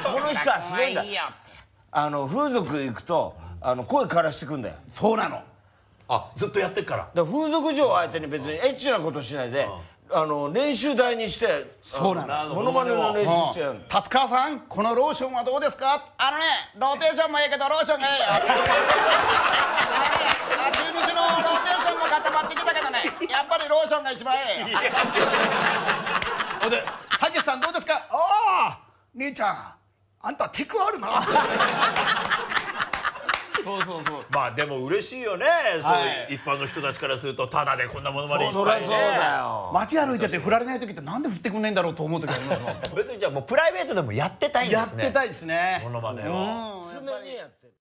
この人はすごいんだ。風俗行くと声枯らしてくんだよ。 そうなの。 あ、ずっとやってっから。 だから風俗嬢相手に別にエッチなことしないで練習台にしてそうなの。 モノマネの練習してやるの。 達川さん、このローションはどうですか。ローテーションもいいけどローションがいいよ。中日のローテーションも固まってきたけどね、やっぱりローションが一番いいよ。ほんで、たけしさんどうですか。 ああ、姉ちゃん、あんたテクあるな。 そうそうそう。 まあでも嬉しいよね、そういう一般の人たちからするとタダでこんなものまでいっぱいね。 そりゃそうだよ。 街歩いてて振られない時ってなんで振ってくんねえんだろうと思う時ありますもん。 別にじゃあもうプライベートでもやってたいんですね。 やってたいですね。 モノマネを。 常にやってる。